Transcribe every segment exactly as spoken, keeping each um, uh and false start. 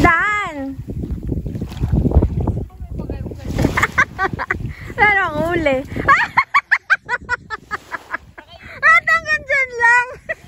Saan? Ano ang uli? At hanggang dyan lang.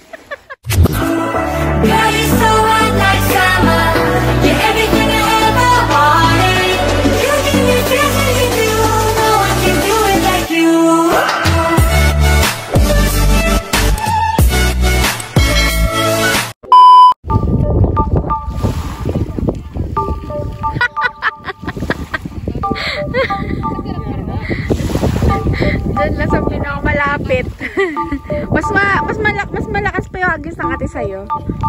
Diyan lang sa pinakamalapit. mas ma mas malak mas malakas pa yung agis ng ate sa'yo.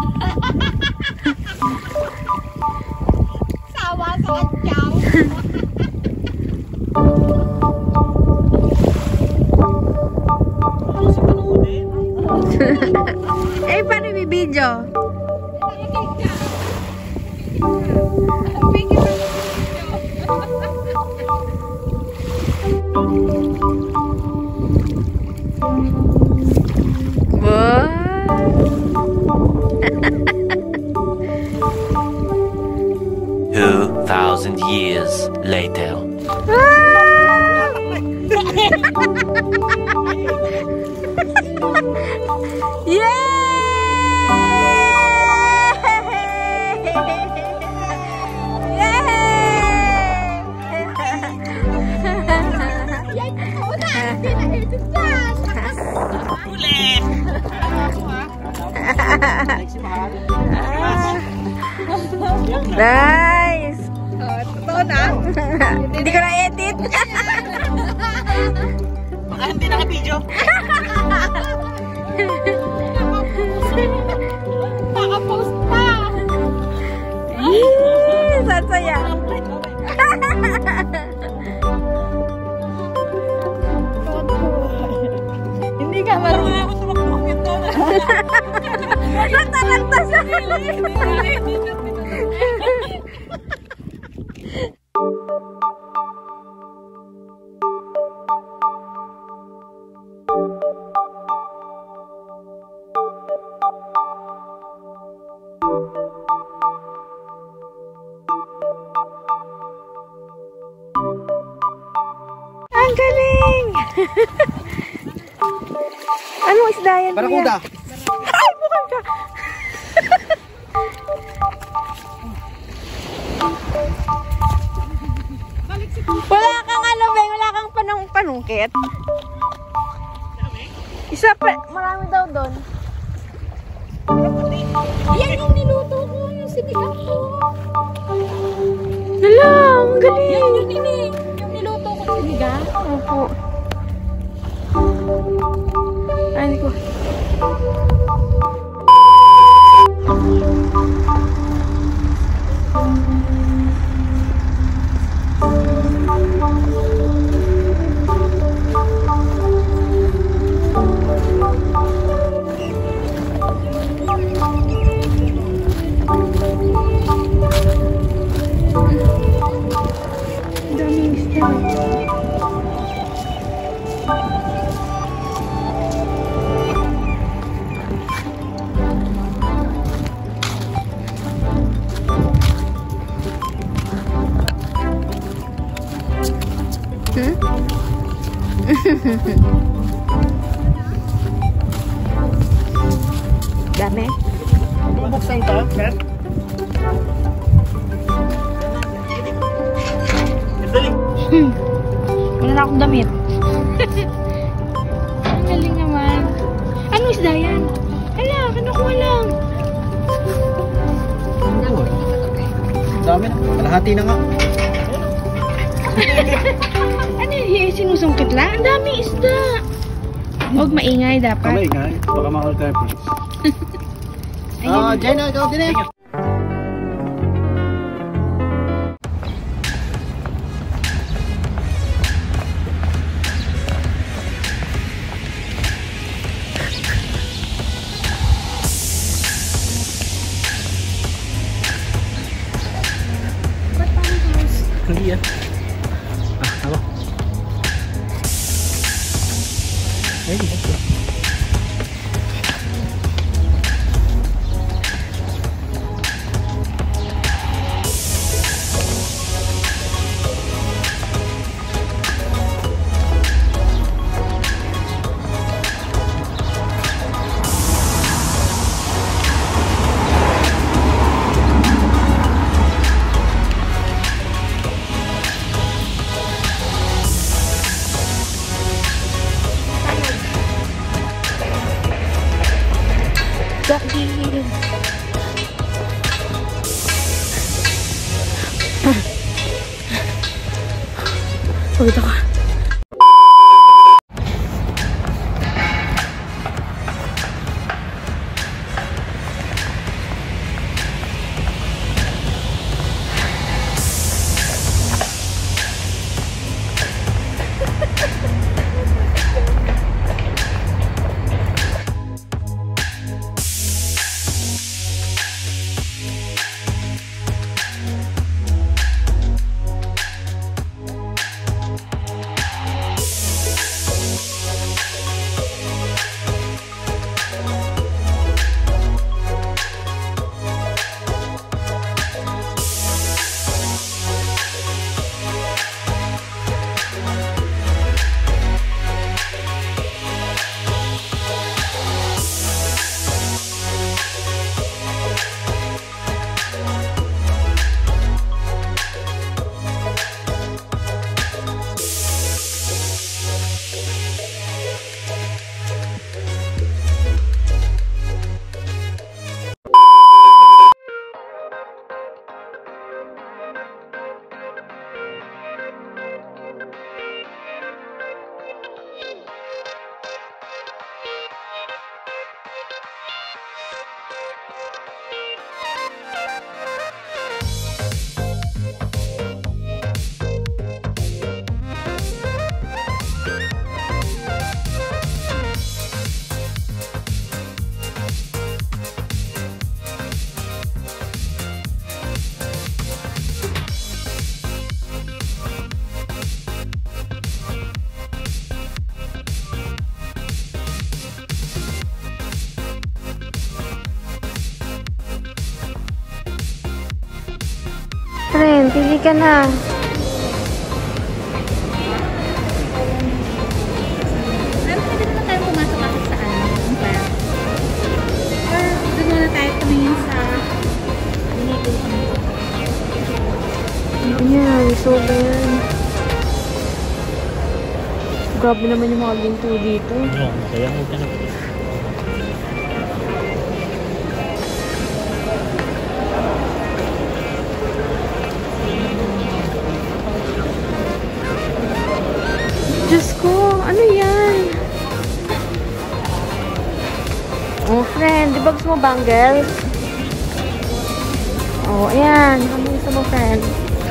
Sawa sa kadyang. Eh, paano yung video? Two thousand years later. Yay! Nice! Oh, totoo na? Hindi ko na-edit. Baka hindi naka-video. Naka-post pa. Yee! Saan saya? Hindi ka marunong ako sumakbuk ito. Nagtatagtas sa ang galing! Anong isda yan? Barakuda. Ay, bukan ka! Wala kang ano, Beng, wala kang panung panungkit. Isa pa, marami daw doon. Yan yung niluto ko, yung sinigang ko. Hala, ang galing! Yan yung ini, yung niluto ko sinigang. Opo. Ay, hindi ko. Daming isda. Hmm? Dami. Bubuksan ka, Kat? Hmm. Wala na akong damit. Ang galing naman. Anong isda yan? Hala, kinukuha lang. Dami na. Kalahati na nga. Ano yun? Sinusungkit lang? Ang daming isda. Huwag maingay dapat. Kamay nga. Baka makakal tayo. Ah, Jenna, ikaw din eh. Hindi yan. Ah, tama. Ay, hindi. Uy, ito ka. Friend, pili ka na. Pero pwede naman tayo pumasok ako sa ano, yung plan. Or doon muna tayo tumingin sa dito. Ayan, so yan. Grabe naman yung mga ginto dito. Oo, kaya mo ka na. Diyos ko, ano yan? Oh, friend, di ba gusto mo bangle? Oh, ayan. Ano gusto mo, friend?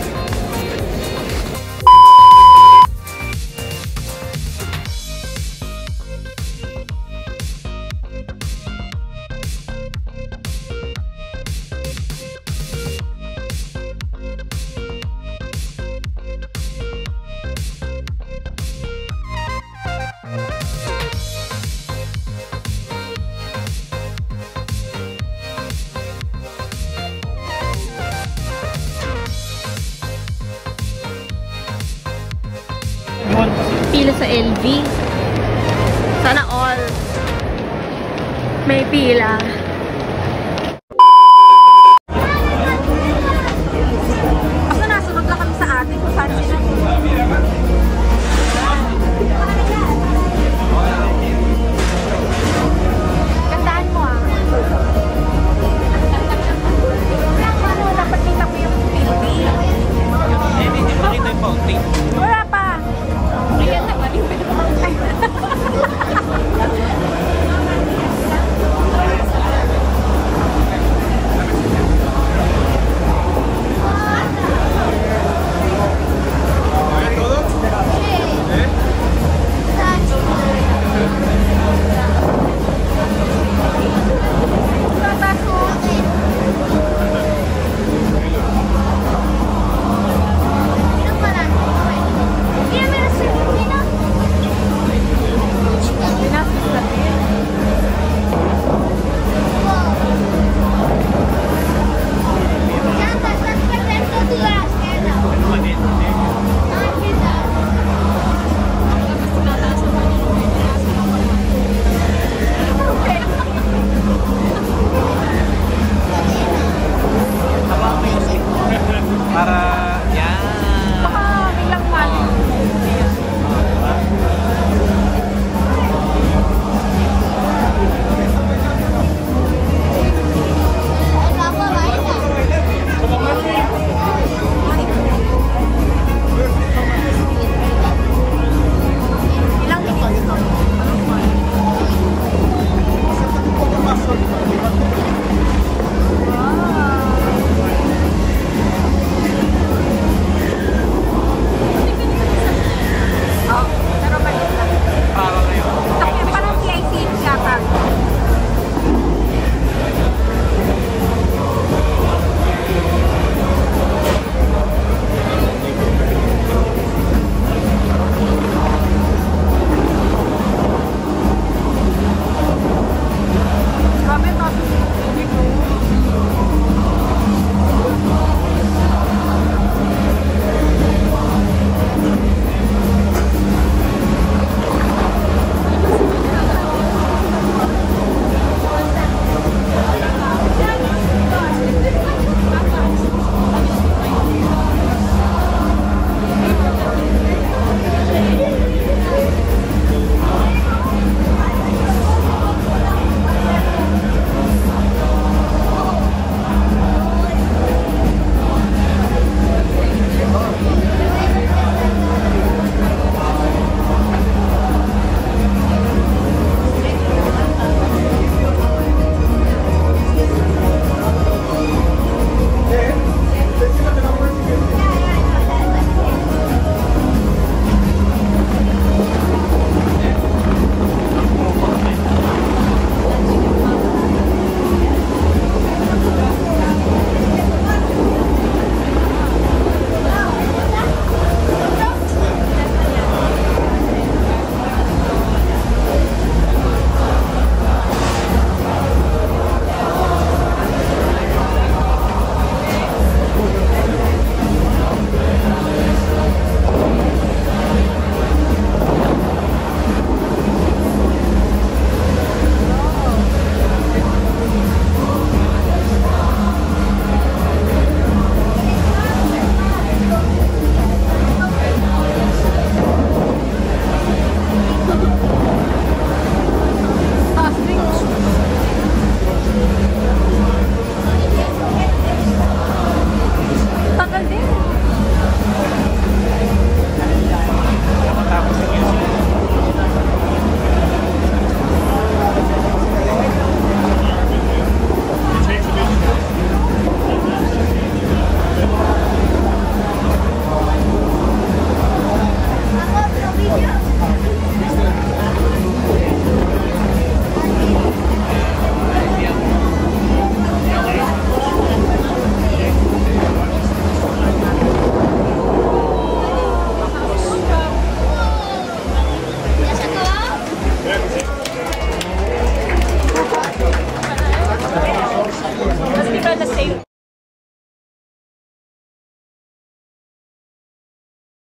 Pila sa L V. Sana all may pila.